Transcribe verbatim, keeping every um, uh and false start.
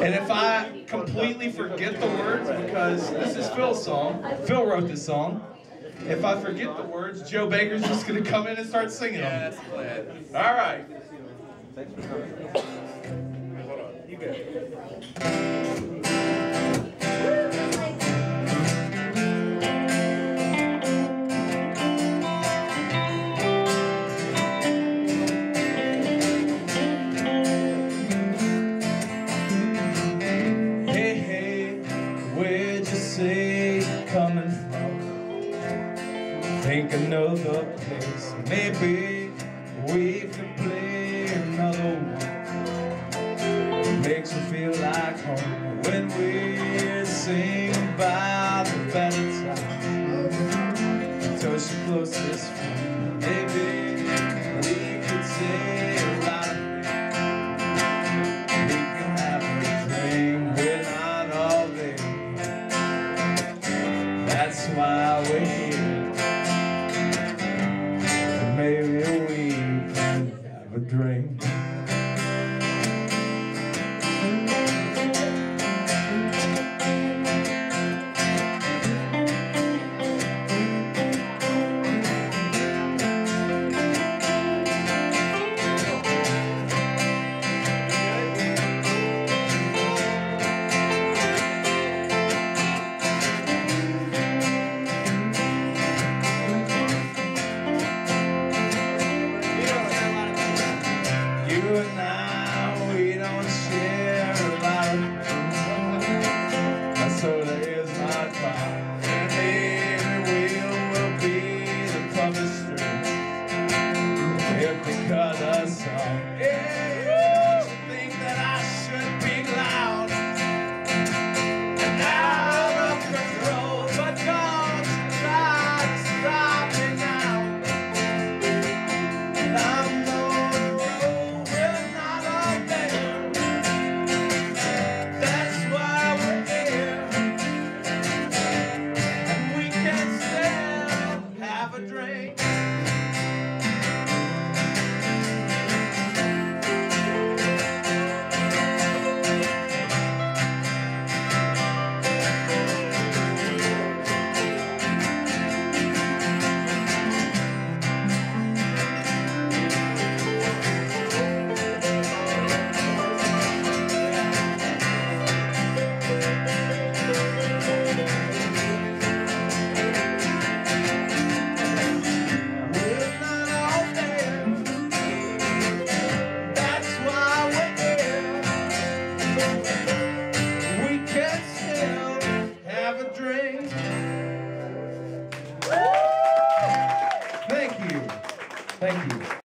And if I completely forget the words, because this is Phil's song, Phil wrote this song. If I forget the words, Joe Baker's just going to come in and start singing them. Yes, glad. All right. Hold on. You good. Hey, hey, where'd you say you're coming from? Think I know the place. Maybe we could play another one. Makes me feel like home when we sing about the better times. Touch the closest friend. Maybe we could say a lot of things. We can have a drink. We're not all there. That's why we're here. Maybe we can have a drink. You and I, we don't share a lot of things. So there's my car. And maybe we will be the public street if they cut us off. Yeah, don't you think that I should be loud and out of control? But don't you try to stop me now. And I'm have a drink. Thank you. Thank you.